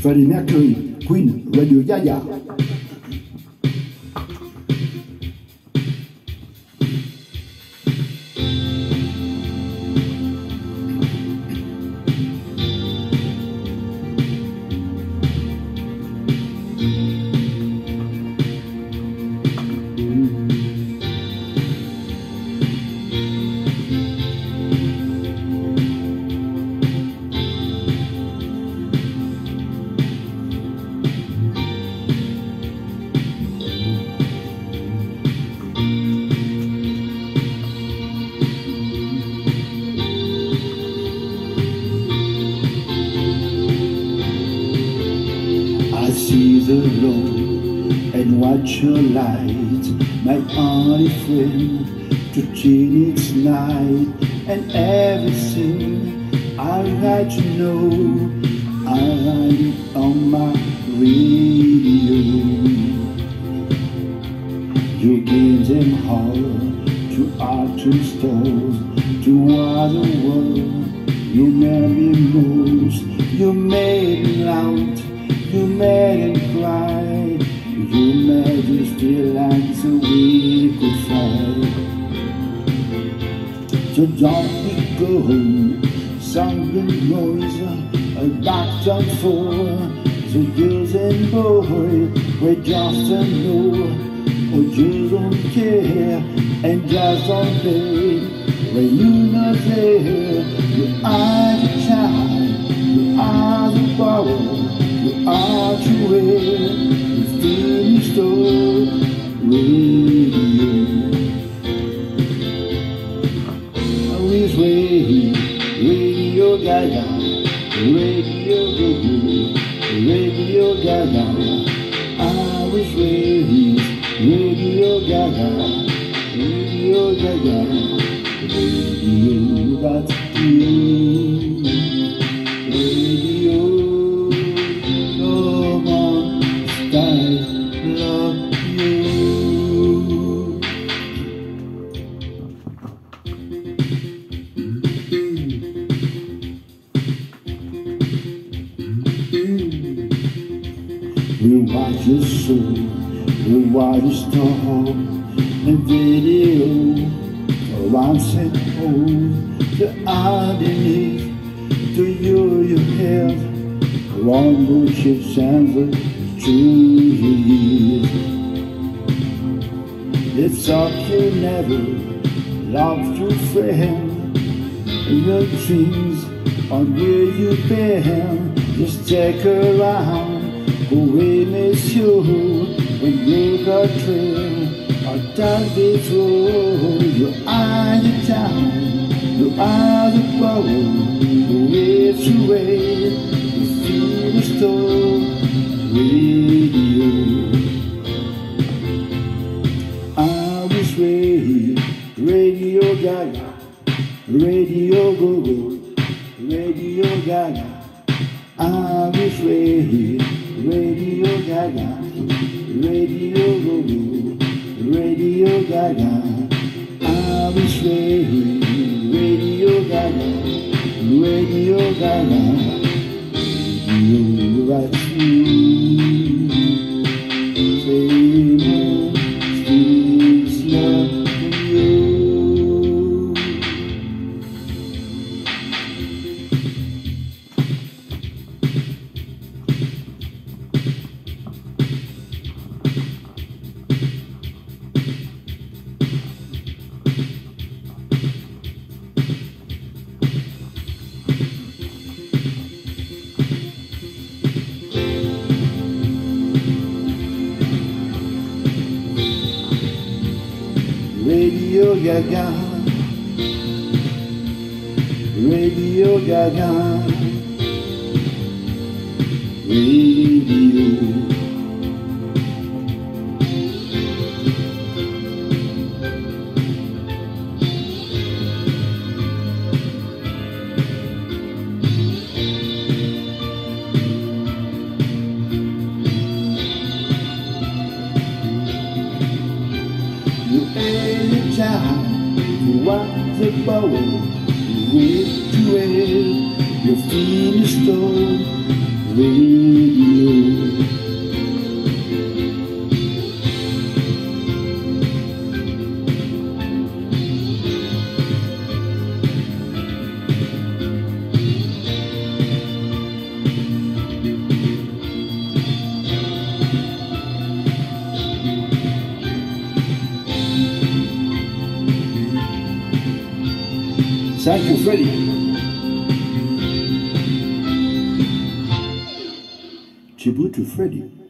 Freddie Mercury, Queen, Radio Gaga. I see the road and watch your light, my only friend to change its night. And everything I like to know, I write it on my radio. You give them heart to art and stores, to other world. You made me move, you made me loud, you made him cry, you made us feel like so we could fly. So don't we go home, something noise, a back on four. So girls and boys, we just don't know, or you don't care, and just don't pay. When you're not there, you are the child, you are the power. Are you where you finish the radio? Always Radio Gaga, Radio Gaga, Radio Gaga. Always Radio Gaga, Radio Gaga, Radio that's you, Radio. We watch your soul, we watch your star, and video for once and all. The underneath, to you have one bullshit sounds through the years. It's up you never loved your friend, and your dreams on where you've been. Just take her around. We miss you when you got trail or down this road. You are the town, you are the power, the way to wait, you feel the storm. Radio, I was Radio Gaga, Radio Go-Go, Radio Gaga. I was Radio Gaga, Radio Go-Go, Radio Gaga. I was Radio Gaga, Radio Gaga. You are true, say no, still love you. Radio Gaga, Radio Gaga, Radio. Anytime you want the bowl, you wait to wait, you finish the radio. Thank you, Freddie. Tribute to Freddie.